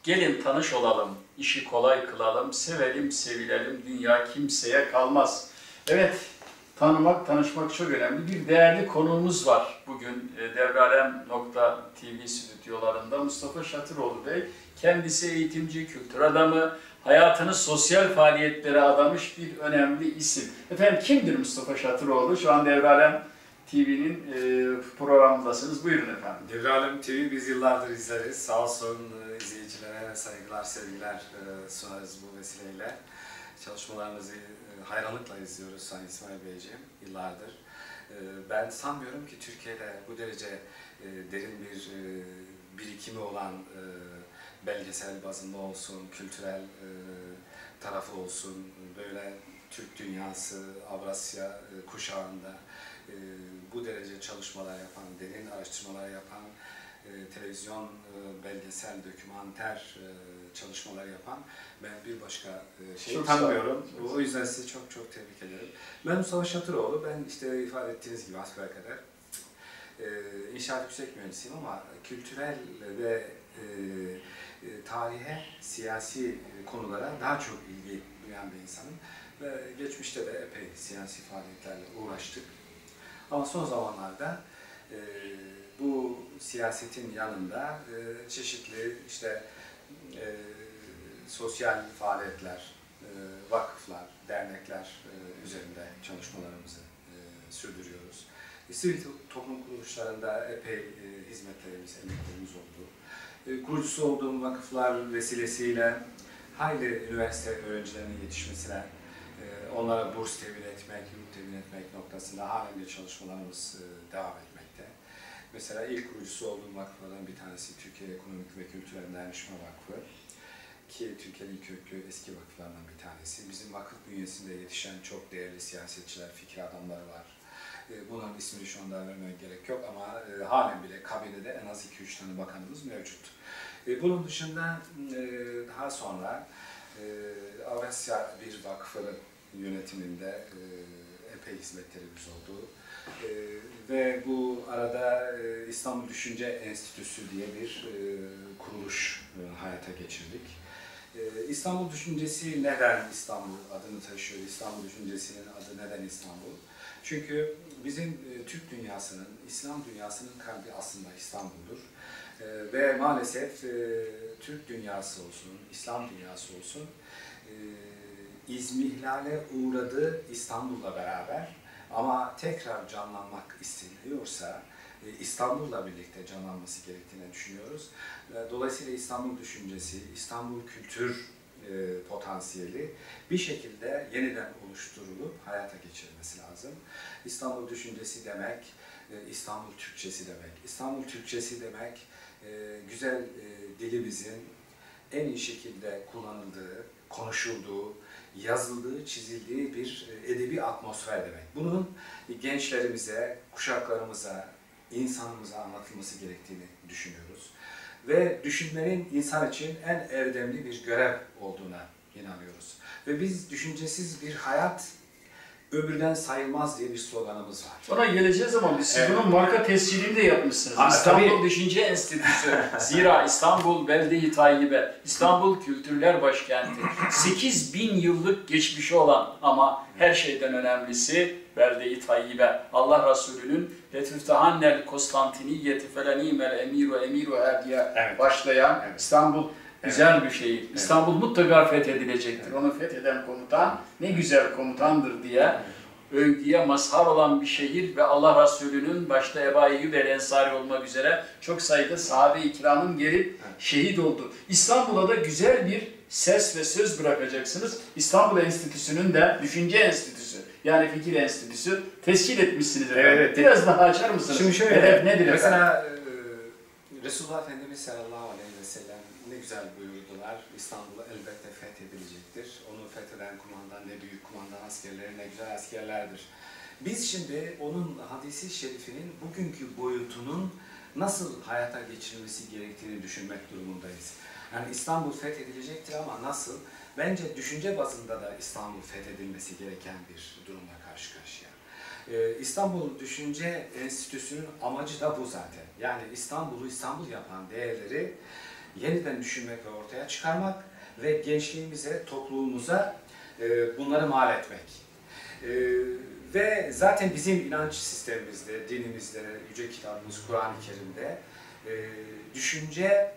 Gelin tanış olalım, işi kolay kılalım, sevelim, sevilelim, dünya kimseye kalmaz. Evet, tanımak, tanışmak çok önemli. Bir değerli konuğumuz var bugün Devralem.tv stüdyolarında Mustafa Şatıroğlu Bey. Kendisi eğitimci, kültür adamı, hayatını sosyal faaliyetlere adamış bir önemli isim. Efendim kimdir Mustafa Şatıroğlu? Şu an Devralem TV'nin programındasınız. Buyurun efendim. Devralem TV biz yıllardır izleriz. Sağ olsun izleyicilere saygılar, sevgiler sunarız bu vesileyle. Çalışmalarınızı hayranlıkla izliyoruz Sayın İsmail Beyciğim yıllardır. Ben sanmıyorum ki Türkiye'de bu derece derin bir birikimi olan belgesel bazında olsun, kültürel tarafı olsun, böyle Türk dünyası, Avrasya kuşağında bu derece çalışmalar yapan, derin araştırmalar yapan, televizyon, belgesel, dokümanter çalışmalar yapan ben bir başka şey tanımıyorum. O yüzden sizi çok çok tebrik ederim. Ben Mustafa Şatıroğlu, ben işte ifade ettiğiniz gibi hasbelkader inşaat yüksek mühendisiyim ama kültürel ve tarihe, siyasi konulara daha çok ilgi duyan bir insanım. Ve geçmişte de epey siyasi faaliyetlerle uğraştık. Ama son zamanlarda bu siyasetin yanında çeşitli işte sosyal faaliyetler, vakıflar, dernekler üzerinde çalışmalarımızı sürdürüyoruz. Sivil toplum kuruluşlarında epey hizmetlerimiz, emeklerimiz oldu. Kurucusu olduğum vakıflar vesilesiyle hayli üniversite öğrencilerinin yetişmesine, onlara burs temin etmek, yurt temin etmek noktasında halen de çalışmalarımız devam etmekte. Mesela ilk kurucusu olduğum vakıflardan bir tanesi Türkiye Ekonomik ve Kültürel Dayanışma Vakfı ki Türkiye'nin köklü eski vakıflarından bir tanesi. Bizim vakıf bünyesinde yetişen çok değerli siyasetçiler, fikir adamları var. Bunların ismini şu anda vermeye gerek yok ama halen bile kabinede en az 2-3 tane bakanımız mevcut. Bunun dışında daha sonra Avrasya bir vakfının yönetiminde epey hizmetlerimiz oldu. Ve bu arada İstanbul Düşünce Enstitüsü diye bir kuruluş hayata geçirdik. İstanbul Düşüncesi neden İstanbul adını taşıyor? İstanbul Düşüncesi'nin adı neden İstanbul? Çünkü bizim Türk dünyasının, İslam dünyasının kalbi aslında İstanbul'dur. Ve maalesef Türk dünyası olsun, İslam dünyası olsun izmihlale uğradı İstanbul'la beraber ama tekrar canlanmak isteniyorsa İstanbul'la birlikte canlanması gerektiğini düşünüyoruz. Dolayısıyla İstanbul düşüncesi, İstanbul kültür potansiyeli bir şekilde yeniden oluşturulup hayata geçirilmesi lazım. İstanbul düşüncesi demek, İstanbul Türkçesi demek. İstanbul Türkçesi demek, güzel dilimizin en iyi şekilde kullanıldığı, konuşulduğu, yazıldığı, çizildiği bir edebi atmosfer demek. Bunun gençlerimize, kuşaklarımıza, insanımıza anlatılması gerektiğini düşünüyoruz. Ve düşünmenin insan için en erdemli bir görev olduğuna inanıyoruz. Ve biz düşüncesiz bir hayat öbürden sayılmaz diye bir sloganımız var. Ona geleceğiz ama siz bunun marka tescilini de yapmışsınız. İstanbul Düşünce Enstitüsü. Zira İstanbul belde-i tayyibe, İstanbul Kültürler Başkenti. 8.000 yıllık geçmişi olan ama her şeyden önemlisi belde-i tayyibe. Allah Resulü'nün Letüftahannel Konstantiniyeti felenimel emiru diye başlayan İstanbul güzel bir şey. İstanbul mutlaka fethedilecektir. Onu fetheden komutan ne güzel komutandır diye övgüye mazhar olan bir şehir ve Allah Resulü'nün başta Ebu Eyyub el-Ensari olmak üzere çok sayıda sahabe-i kiramın gelip şehit oldu. İstanbul'a da güzel bir ses ve söz bırakacaksınız. İstanbul Enstitüsü'nün de Düşünce Enstitüsü yani Fikir Enstitüsü tescil etmişsiniz efendim. Evet. Biraz daha açar mısınız? Şimdi şöyle, hedef nedir mesela Resulullah Efendimiz sallallahu aleyhi ve sellem ne güzel buyurdular. İstanbul elbette fethedilecektir. Onu fetheden kumandan ne büyük kumandan askerleri ne güzel askerlerdir. Biz şimdi onun hadisi şerifinin bugünkü boyutunun nasıl hayata geçirilmesi gerektiğini düşünmek durumundayız. Yani İstanbul fethedilecektir ama nasıl? Bence düşünce bazında da İstanbul fethedilmesi gereken bir durumla karşı karşıya. İstanbul Düşünce Enstitüsü'nün amacı da bu zaten. Yani İstanbul'u İstanbul yapan değerleri yeniden düşünmek ve ortaya çıkarmak ve gençliğimize, topluluğumuza bunları mal etmek. Ve zaten bizim inanç sistemimizde, dinimizde, Yüce Kitabımız Kur'an-ı Kerim'de düşünce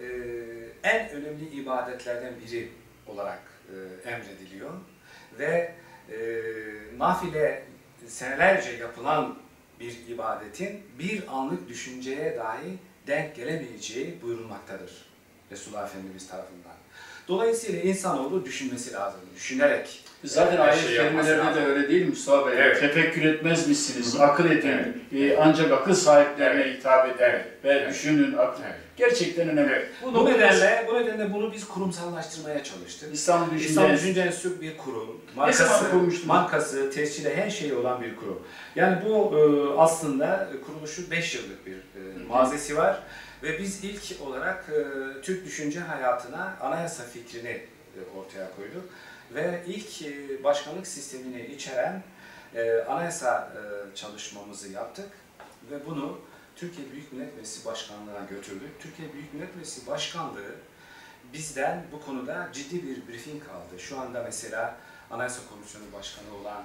en önemli ibadetlerden biri olarak emrediliyor. Ve nafile senelerce yapılan bir ibadetin bir anlık düşünceye dahi denk gelemeyeceği buyurulmaktadır Resulullah Efendimiz tarafından. Dolayısıyla insanoğlu düşünmesi lazım, düşünerek. Zaten ayet kelimelerde de öyle değil mi Mustafa Bey? Evet. Tefekkür etmez misiniz? Akıl edin. Evet. Ancak akıl sahiplerine hitap eder. Ve düşünün. Gerçekten önemli. Evet. Bu nedenle bunu biz kurumsallaştırmaya çalıştık. İslam Düşünce Enstitüsü bir kurum. Markası, tescili her şeyi olan bir kurum. Yani bu aslında kuruluşu 5 yıllık bir mazisi var. Ve biz ilk olarak Türk düşünce hayatına anayasa fikrini ortaya koyduk. Ve ilk başkanlık sistemini içeren anayasa çalışmamızı yaptık. Ve bunu Türkiye Büyük Millet Meclisi Başkanlığı'na götürdük. Türkiye Büyük Millet Meclisi Başkanlığı bizden bu konuda ciddi bir briefing aldı. Şu anda mesela Anayasa Komisyonu Başkanı olan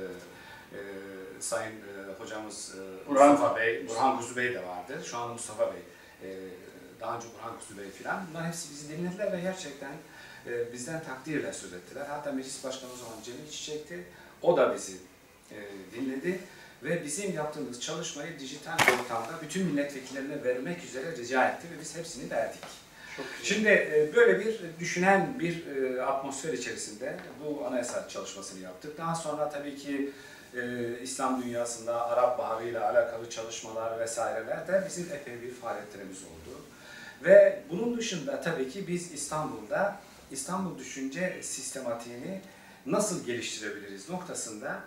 Sayın Hocamız Burhan Kuzu Bey de vardı. Şu an Mustafa Bey, daha önce Burhan Kuzu Bey filan. Bunlar hepsi bizi dinlediler ve gerçekten bizden takdirle söz ettiler. Hatta Meclis Başkanımız olan Cemil Çiçek'ti. O da bizi dinledi. Ve bizim yaptığımız çalışmayı dijital ortamda bütün milletvekillerine vermek üzere rica etti ve biz hepsini verdik. Şimdi böyle bir düşünen bir atmosfer içerisinde bu anayasa çalışmasını yaptık. Daha sonra tabii ki İslam dünyasında Arap Baharı ile alakalı çalışmalar vesaireler de bizim epey bir faaliyetlerimiz oldu. Ve bunun dışında tabii ki biz İstanbul'da İstanbul düşünce sistematiğini nasıl geliştirebiliriz noktasında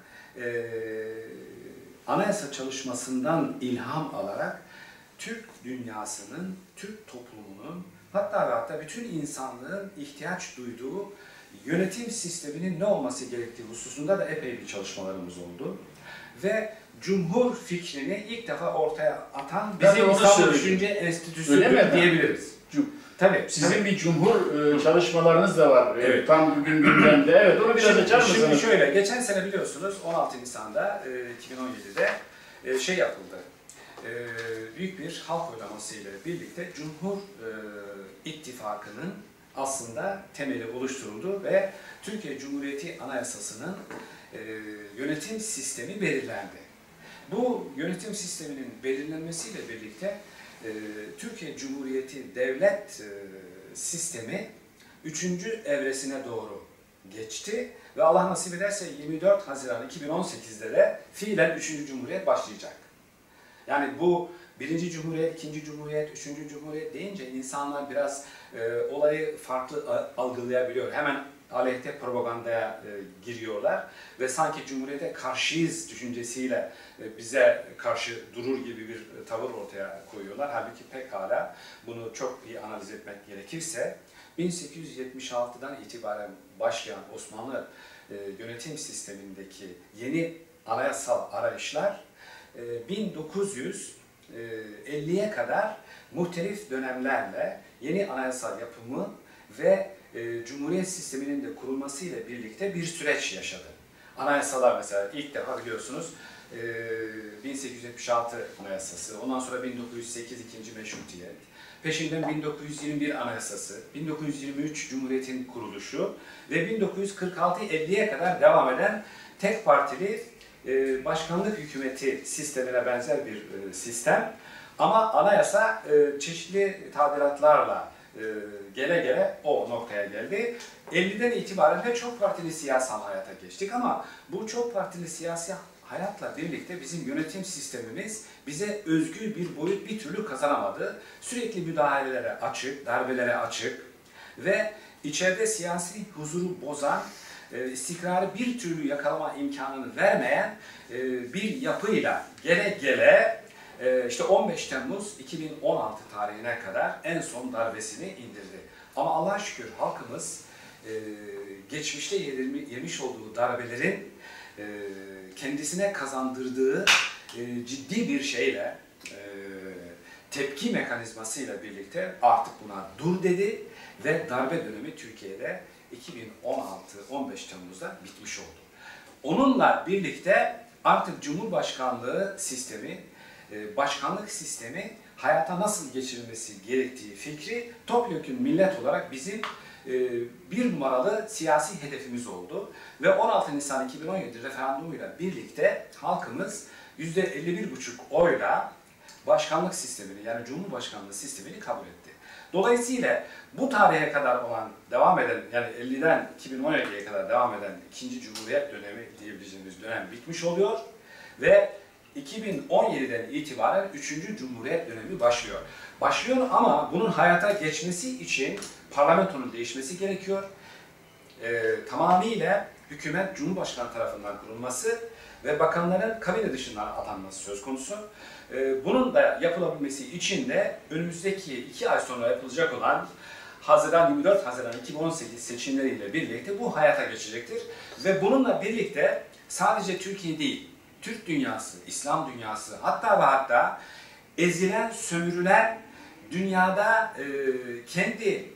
anayasa çalışmasından ilham alarak Türk dünyasının, Türk toplumunun hatta bütün insanlığın ihtiyaç duyduğu yönetim sisteminin ne olması gerektiği hususunda da epey bir çalışmalarımız oldu. Ve Cumhur fikrini ilk defa ortaya atan bizim İstanbul Düşünce Enstitüsü'dür diyebiliriz. Tabii. Sizin bir cumhur çalışmalarınız da var. Evet. Tam bugün gündemde. Evet, onu biraz açar mısınız? Şimdi şöyle, geçen sene biliyorsunuz 16 Nisan'da 2017'de şey yapıldı. Büyük bir halk oylaması ile birlikte Cumhur İttifakı'nın aslında temeli oluşturuldu ve Türkiye Cumhuriyeti Anayasası'nın yönetim sistemi belirlendi. Bu yönetim sisteminin belirlenmesiyle birlikte Türkiye Cumhuriyeti devlet sistemi 3. evresine doğru geçti ve Allah nasip ederse 24 Haziran 2018'de de fiilen 3. Cumhuriyet başlayacak. Yani bu 1. Cumhuriyet, 2. Cumhuriyet, 3. Cumhuriyet deyince insanlar biraz olayı farklı algılayabiliyor. Hemen aleyhte propagandaya giriyorlar ve sanki Cumhuriyet'e karşıyız düşüncesiyle bize karşı durur gibi bir tavır ortaya koyuyorlar. Halbuki pekala bunu çok iyi analiz etmek gerekirse 1876'dan itibaren başlayan Osmanlı yönetim sistemindeki yeni anayasal arayışlar 1950'ye kadar muhtelif dönemlerle yeni anayasal yapımı ve Cumhuriyet sisteminin de kurulmasıyla birlikte bir süreç yaşadı. Anayasalar mesela ilk defa biliyorsunuz 1876 Anayasası, ondan sonra 1908 ikinci Meşrutiyet, peşinden 1921 Anayasası, 1923 Cumhuriyet'in kuruluşu ve 1946-50'ye kadar devam eden tek partili başkanlık hükümeti sistemine benzer bir sistem. Ama anayasa çeşitli tadilatlarla gele gele o noktaya geldi. 50'den itibaren de çok partili siyasal hayata geçtik ama bu çok partili siyasi hayatla birlikte bizim yönetim sistemimiz bize özgür bir boyut bir türlü kazanamadı. Sürekli müdahalelere açık, darbelere açık ve içeride siyasi huzuru bozan, istikrarı bir türlü yakalama imkanını vermeyen bir yapıyla gele gele işte 15 Temmuz 2016 tarihine kadar en son darbesini indirdi. Ama Allah'a şükür halkımız geçmişte yemiş olduğu darbelerin kendisine kazandırdığı ciddi bir şeyle tepki mekanizmasıyla birlikte artık buna dur dedi ve darbe dönemi Türkiye'de 2016-15 Temmuz'da bitmiş oldu. Onunla birlikte artık Cumhurbaşkanlığı sistemi, başkanlık sistemi hayata nasıl geçirilmesi gerektiği fikri topyekun millet olarak bizim bir numaralı siyasi hedefimiz oldu. Ve 16 Nisan 2017 referandumuyla birlikte halkımız %51,5 oyla başkanlık sistemini, yani Cumhurbaşkanlığı sistemini kabul etti. Dolayısıyla bu tarihe kadar olan, devam eden, yani 50'den 2017'ye kadar devam eden 2. Cumhuriyet dönemi diyebileceğimiz dönem bitmiş oluyor ve 2017'den itibaren 3. Cumhuriyet dönemi başlıyor. Başlıyor ama bunun hayata geçmesi için parlamentonun değişmesi gerekiyor. Tamamıyla hükümet Cumhurbaşkanı tarafından kurulması ve bakanların kabine dışından atanması söz konusu. Bunun da yapılabilmesi için de önümüzdeki 2 ay sonra yapılacak olan 24 Haziran 2018 seçimleriyle birlikte bu hayata geçecektir. Ve bununla birlikte sadece Türkiye değil, Türk dünyası, İslam dünyası, hatta ve hatta ezilen, sömürülen, dünyada kendi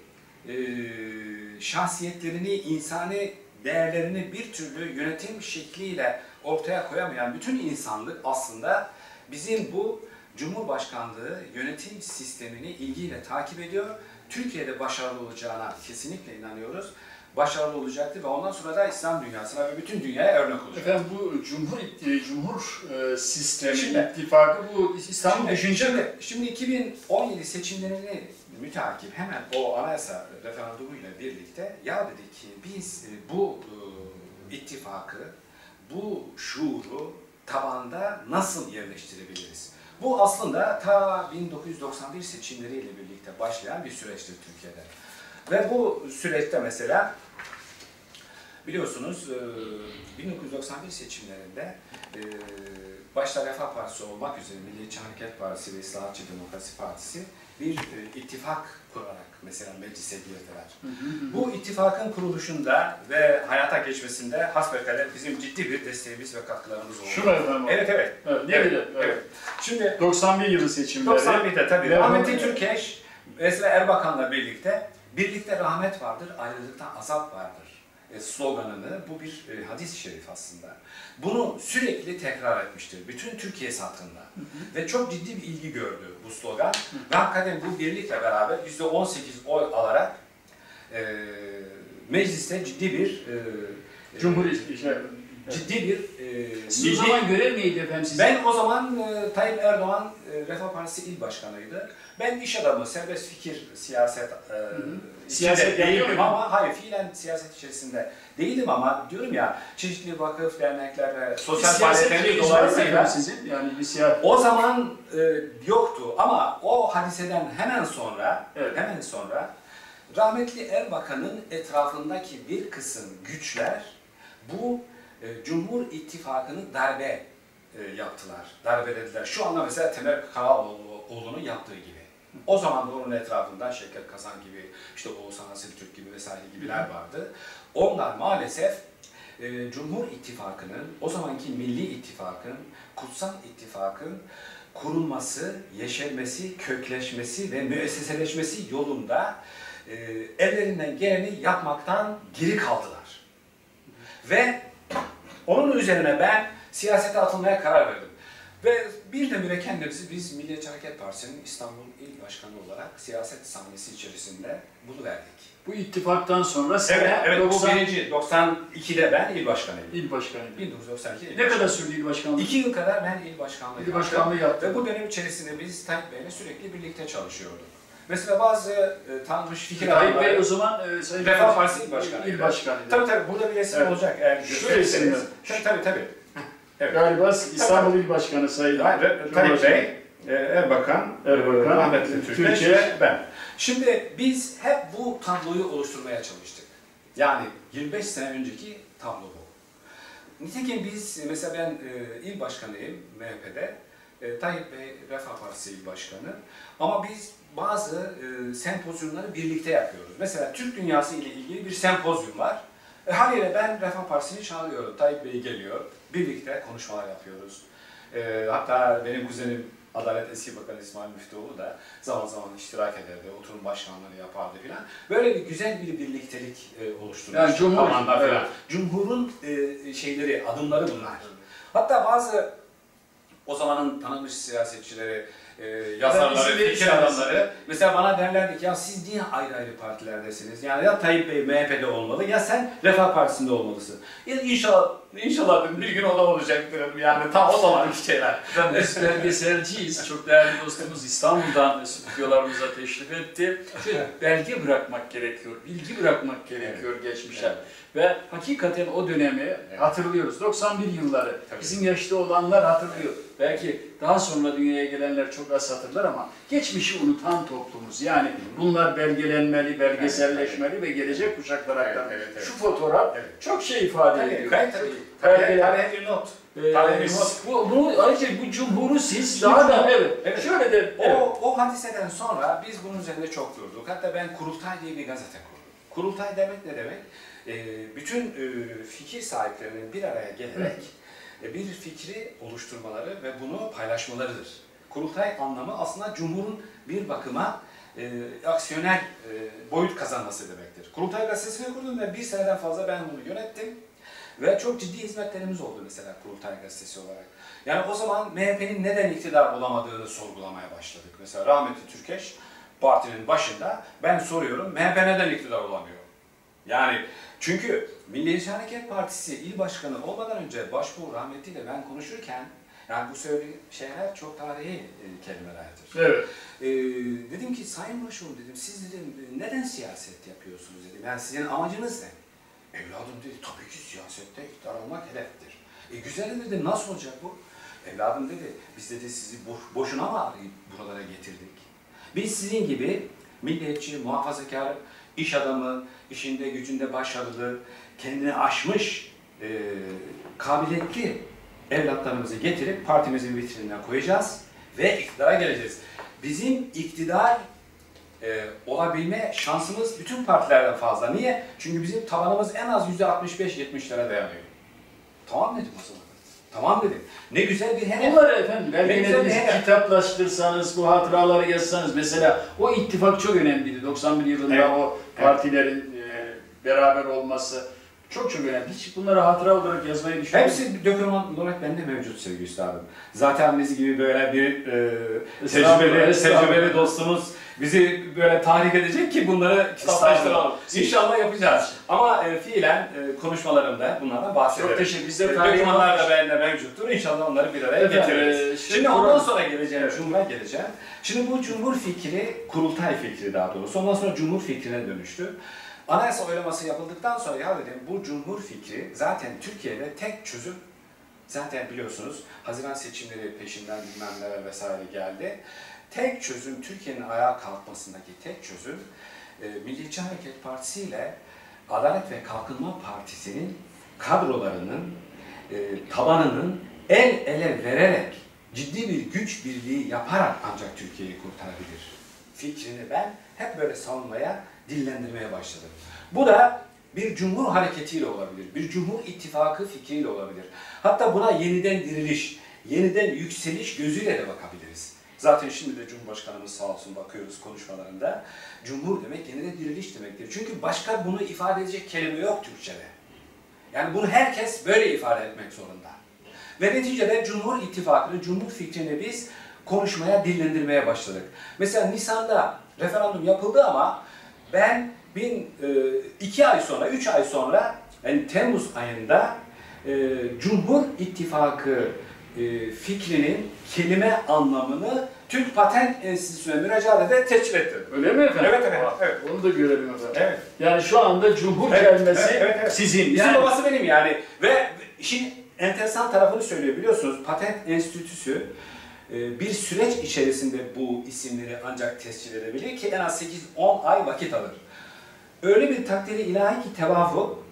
şahsiyetlerini, insani değerlerini bir türlü yönetim şekliyle ortaya koyamayan bütün insanlık aslında bizim bu Cumhurbaşkanlığı yönetim sistemini ilgiyle takip ediyor. Türkiye'de başarılı olacağına kesinlikle inanıyoruz. Başarılı olacaktır ve ondan sonra da İslam dünyasına ve bütün dünyaya örnek olacak. Efendim bu cumhur sistemi, ittifakı bu İslam'ın düşünce... Şimdi 2017 seçimlerini müteakip hemen o anayasa referandumuyla birlikte ya dedik ki biz bu ittifakı, bu şuuru tabanda nasıl yerleştirebiliriz? Bu aslında ta 1991 seçimleriyle birlikte başlayan bir süreçtir Türkiye'de. Ve bu süreçte mesela biliyorsunuz 1991 seçimlerinde başta Refah Partisi olmak üzere Milliyetçi Hareket Partisi ve İslahatçı Demokrasi Partisi bir ittifak kurarak mesela meclise girdiler. Bu ittifakın kuruluşunda ve hayata geçmesinde hasbelkader bizim ciddi bir desteğimiz ve katkılarımız oldu. Şurada mı? Evet. Evet. Şimdi 91 yılı seçimleri. 91'de tabii. Ahmet Türkeş mesela Erbakan'la birlikte rahmet vardır, ayrılıkta azap vardır sloganını, bu bir hadis-i şerif aslında. Bunu sürekli tekrar etmiştir bütün Türkiye satında. Ve çok ciddi bir ilgi gördü bu slogan. Ve hakikaten bu birlikle beraber %18 oy alarak mecliste ciddi bir Siz o zaman görev neydi efendim sizin? Ben o zaman Tayyip Erdoğan Refah Partisi İl Başkanı'ydı. Ben iş adamı, serbest fikir, siyaset değilim ama hayır fiilen siyaset içerisinde değilim ama diyorum ya çeşitli vakıf, dernekler ve sosyal faaliyetlerimiz dolayısıyla sizin yani bir siyaset. O zaman yoktu ama o hadiseden hemen sonra rahmetli Erbakan'ın etrafındaki bir kısım güçler bu Cumhur İttifakı'nı darbe yaptılar, darbelediler. Şu anda mesela Temel Karaoğlu'nun yaptığı gibi. O zaman da onun etrafından Şevket Kazan gibi, işte Oğuzhan Asiltürk gibi vesaire gibiler vardı. Onlar maalesef Cumhur İttifakı'nın, o zamanki Milli İttifak'ın, Kutsal İttifak'ın kurulması, yeşermesi, kökleşmesi ve müesseseleşmesi yolunda ellerinden geleni yapmaktan geri kaldılar. Ve onun üzerine ben siyasete atılmaya karar verdim. Ve birdenbire kendimizi biz Milliyetçi Hareket Partisi'nin İstanbul İl Başkanı olarak siyaset sahnesi içerisinde buluverdik. Bu ittifaktan sonra evet, bu birinci 92'de ben il başkanıydım. İl başkanıydım. 1992. Ne kadar sürdü il başkanlığı? 2 yıl kadar ben il başkanlığı yaptım. Ve bu dönem içerisinde biz Tayyip Bey'le sürekli birlikte çalışıyorduk. Mesela bazı tanınmış fikir Tayyip Bey o zaman Refah Partisi il başkanıydı. İl başkanıydı. Tabii burada bir resim olacak eğer gösterirseniz. Tabii. Evet. Galiba İstanbul İl Başkanı Sayın Tayyip Bey, Erbakan, rahmetli Türkeş ve ben. Şimdi biz hep bu tabloyu oluşturmaya çalıştık. Yani 25 sene önceki tablo bu. Nitekim biz, mesela ben il başkanıyım MHP'de, Tayyip Bey Refah Partisi il başkanı. Ama biz bazı sempozyumları birlikte yapıyoruz. Mesela Türk dünyası ile ilgili bir sempozyum var. Haliyle ben Refah Partisi'ni çağırıyorum. Tayyip Bey geliyor. Birlikte konuşmalar yapıyoruz. Hatta benim kuzenim Adalet eski Bakanı İsmail Müftüoğlu da zaman zaman iştirak ederdi, oturum başkanları yapardı filan. Böyle bir güzel bir birliktelik oluşturmuş. Yani Cumhur, evet. Cumhur'un şeyleri, adımları bunlar. Hatta bazı o zamanın tanınmış siyasetçileri, yazarları, fikir adamları mesela bana derlerdi ki ya siz niye ayrı ayrı partilerdesiniz? Yani ya Tayyip Bey MHP'de olmalı ya sen Refah Partisi'nde olmalısın. Ya inşallah bir gün o da olacaktır. Yani tam o zamanki şeyler. Biz belgeselciyiz. Çok değerli dostumuz İstanbul'dan stüdyolarımıza teşrif etti. Şöyle belge bırakmak gerekiyor, bilgi bırakmak gerekiyor geçmişe. Evet. Ve hakikaten o dönemi hatırlıyoruz. 91 yılları. Bizim yaşta olanlar hatırlıyor. Belki daha sonra dünyaya gelenler çok az hatırlar ama geçmişi unutan toplumuz. Yani bunlar belgelenmeli, belgeselleşmeli ve gelecek kuşaklara aktarılmalı. Şu fotoğraf çok şey ifade ediyor. Tarihe bir not. Ayrıca bu cumhuru siz daha da evet. Şöyle de o hadiseden sonra biz bunun üzerinde çok durduk. Hatta ben Kurultay diye bir gazete kurdum. Kurultay demek ne demek? Bütün fikir sahiplerinin bir araya gelerek bir fikri oluşturmaları ve bunu paylaşmalarıdır. Kurultay anlamı aslında cumhurun bir bakıma aksiyoner boyut kazanması demektir. Kurultay gazetesini kurdum ve bir seneden fazla ben bunu yönettim. Ve çok ciddi hizmetlerimiz oldu mesela Kurultay gazetesi olarak. Yani o zaman MHP'nin neden iktidar olamadığını sorgulamaya başladık. Mesela rahmetli Türkeş partinin başında ben soruyorum MHP neden iktidar olamıyor? Yani çünkü Milliyetçi Hareket Partisi il başkanı olmadan önce başbuğ rahmetliyle ben konuşurken yani bu söylediğim şeyler çok tarihi kelimelerdir. Evet. Dedim ki Sayın Başbuğ dedim siz dedim neden siyaset yapıyorsunuz dedim. Yani sizin amacınız ne? Evladım dedi tabii ki siyasette iktidar olmak hedeftir. Güzel dedi nasıl olacak bu? Evladım dedi biz dedi sizi boşuna mı arayıp buralara getirdik? Biz sizin gibi milliyetçi, muhafazakar, iş adamı, işinde gücünde başarılı, kendini aşmış, kabiliyetli evlatlarımızı getirip partimizin vitrinine koyacağız ve iktidara geleceğiz. Bizim iktidar olabilme şansımız bütün partilerden fazla. Niye? Çünkü bizim tabanımız en az %65-70'lere dayanıyor. Tamam dedim o zaman. Tamam dedim. Ne güzel bir hedef. Bunları efendim belgelediniz, kitaplaştırsanız, bu hatıraları yazsanız mesela o ittifak çok önemliydi. 91 yılında o partilerin beraber olması çok önemli. Hiç bunları hatıra olarak yazmayı düşünüyorum. Hepsi doküman olarak bende mevcut sevgili üstadım. Zaten biz gibi böyle bir tecrübeli dostumuz bizi böyle tahrik edecek ki bunları kitaplaştıralım. İnşallah yapacağız. Ama fiilen konuşmalarımda bunlardan bahsediyorum. Çok teşekkür ederim. Dokümanlar da bende mevcuttur. İnşallah onları bir araya getiririz. Şimdi ondan sonra geleceğim, Cumhur'a geleceğim. Şimdi bu Cumhur fikri, Kurultay fikri daha doğrusu. Ondan sonra Cumhur fikrine dönüştü. Anayasa oylaması yapıldıktan sonra ya dedim bu Cumhur fikri zaten Türkiye'de tek çözüm. Zaten biliyorsunuz Haziran seçimleri peşinden bilmem neler vesaire geldi. Tek çözüm, Türkiye'nin ayağa kalkmasındaki tek çözüm Milliyetçi Hareket Partisi ile Adalet ve Kalkınma Partisi'nin kadrolarının, tabanının el ele vererek ciddi bir güç birliği yaparak ancak Türkiye'yi kurtarabilir fikrini ben hep böyle savunmaya, dillendirmeye başladım. Bu da bir cumhur hareketiyle olabilir, bir cumhur ittifakı fikriyle olabilir. Hatta buna yeniden diriliş, yeniden yükseliş gözüyle de bakabiliriz. Zaten şimdi de Cumhurbaşkanımız sağ olsun bakıyoruz konuşmalarında. Cumhur demek yeniden diriliş demektir. Çünkü başka bunu ifade edecek kelime yok Türkçe'de. Yani bunu herkes böyle ifade etmek zorunda. Ve neticede Cumhur İttifakı'nı, Cumhur fikrini biz konuşmaya, dillendirmeye başladık. Mesela Nisan'da referandum yapıldı ama ben 2 ay sonra, 3 ay sonra yani Temmuz ayında Cumhur İttifakı fikrinin kelime anlamını Türk Patent Enstitüsü'ne müracaat ederek tescil ettim. Öyle mi efendim? Evet. Onu da görelim efendim. Evet. Yani şu anda Cumhur kelimesi sizin. Bizim yani babası benim yani. Ve işin enteresan tarafını söylüyor biliyorsunuz. Patent Enstitüsü bir süreç içerisinde bu isimleri ancak tescil edebilir ki en az 8-10 ay vakit alır. Öyle bir takdiri ilahi ki tevafuk,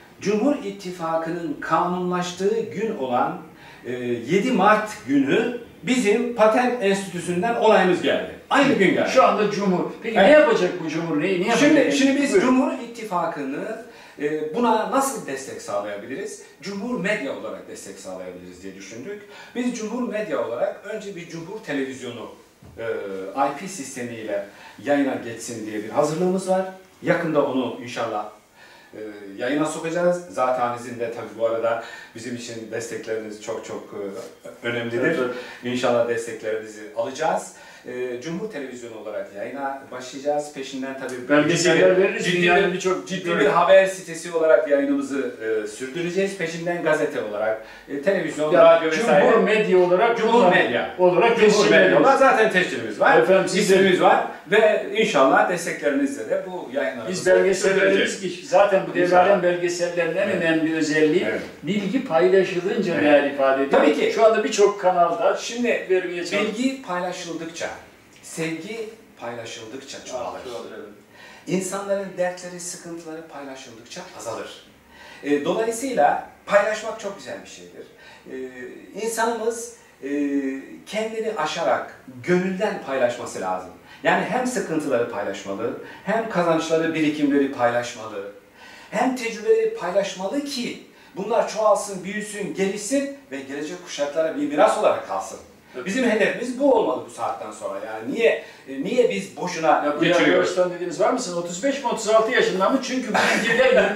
Cumhur İttifakı'nın kanunlaştığı gün olan 7 Mart günü bizim patent enstitüsünden onayımız geldi. Aynı gün geldi. Şu anda Cumhur. Peki ne yapacak bu Cumhur? Ne yapacak? Şimdi biz Cumhur İttifakı'nı buna nasıl destek sağlayabiliriz? Cumhur Medya olarak destek sağlayabiliriz diye düşündük. Biz Cumhur Medya olarak önce bir Cumhur Televizyonu IP sistemiyle yayına geçsin diye bir hazırlığımız var. Yakında onu inşallah yayına sokacağız. Zaten izin de tabii bu arada bizim için destekleriniz çok önemlidir. Evet. İnşallah desteklerinizi alacağız. Cumhur Televizyonu olarak yayına başlayacağız. Peşinden tabii belgeseller veririz. Ciddi bir haber sitesi olarak yayınımızı sürdüreceğiz. Peşinden gazete olarak, televizyon, radyo vesaire. Cumhur Medya olarak Cumhur Medya olarak zaten tescilimiz var. İsmimiz var ve inşallah desteklerinizle de bu yayınlarımızı biz belgesellerimiz zaten bu devralen belgesellerin en önemli özelliği bilgi paylaşılınca değer ifade ediyor. Tabii ki. Şu anda birçok kanalda şimdi bilgi paylaşıldıkça, sevgi paylaşıldıkça çoğalır. İnsanların dertleri, sıkıntıları paylaşıldıkça azalır. Dolayısıyla paylaşmak çok güzel bir şeydir. İnsanımız kendini aşarak gönülden paylaşması lazım. Yani hem sıkıntıları paylaşmalı, hem kazançları, birikimleri paylaşmalı, hem tecrübeleri paylaşmalı ki bunlar çoğalsın, büyüsün, gelişsin ve gelecek kuşaklara bir miras olarak kalsın. Bizim hedefimiz bu olmalı bu saatten sonra. Yani niye biz boşuna geçiriyoruz? Dediğiniz var mısın? 35 mi 36 yaşında mı? Çünkü bu bilgiler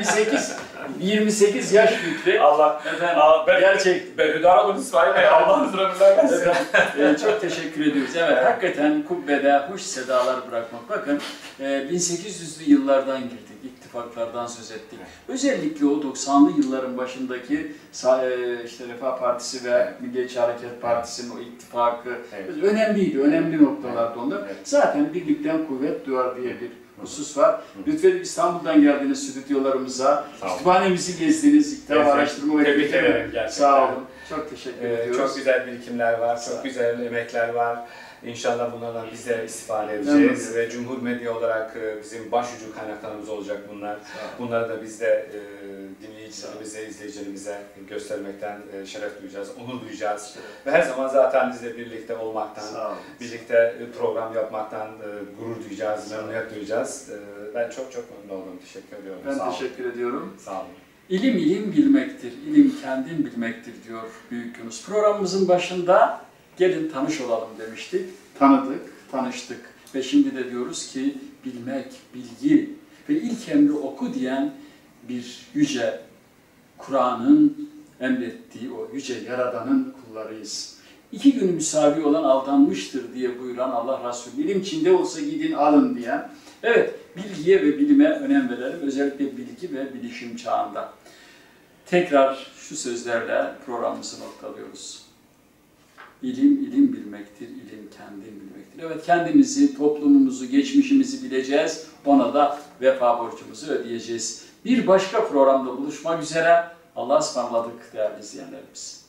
28 yaş büyükte. Allah gerçek. Ben Hüdar İsmail Bey Allah'ın sıranı çok teşekkür ediyoruz. Evet, hakikaten kubbede hoş sedalar bırakmak. Bakın 1800'lü yıllardan girdik. İttifaklardan söz ettik. Özellikle o 90'lı yılların başındaki işte Refah Partisi ve Milliyetçi Hareket Partisi'nin o ittifakı önemliydi. Önemli noktalardı onlar. Zaten birlikten kuvvet doğar diye bir husus var. Lütfen İstanbul'dan geldiğiniz stüdyolarımıza, kütüphanemizi gezdiniz, İktidar Araştırma ve Tebrik ederim gerçekten. Sağ olun. Çok teşekkür ediyoruz. Çok güzel birikimler var, çok güzel emekler var. İnşallah bunlardan biz de istifade edeceğiz ve Cumhur Medya olarak bizim başucu kaynaklarımız olacak bunlar. Bunları da biz de dinleyicilerimize, izleyicilerimize göstermekten şeref duyacağız, onur duyacağız. Ve her zaman zaten bizle birlikte olmaktan, birlikte program yapmaktan gurur duyacağız, memnuniyet duyacağız. Ben çok memnun oldum. Teşekkür ediyorum. Ben teşekkür ediyorum. Sağ olun. İlim bilmektir, ilim kendin bilmektir diyor Büyük Yunus. Programımızın başında gelin tanış olalım demiştik. Tanıdık, tanıştık ve şimdi de diyoruz ki bilmek, bilgi ve ilk emri oku diyen bir yüce Kur'an'ın emrettiği o yüce Yaradan'ın kullarıyız. 2 gün müsavi olan aldanmıştır diye buyuran Allah Resulü. İlim içinde olsa gidin alın diyen. Evet, bilgiye ve bilime önem verelim. Özellikle bilgi ve bilişim çağında. Tekrar şu sözlerle programımızı noktalıyoruz. İlim bilmektir, ilim kendin bilmektir. Evet, kendimizi, toplumumuzu, geçmişimizi bileceğiz. Ona da vefa borcumuzu ödeyeceğiz. Bir başka programda buluşmak üzere. Allah'a ısmarladık değerli izleyenlerimiz.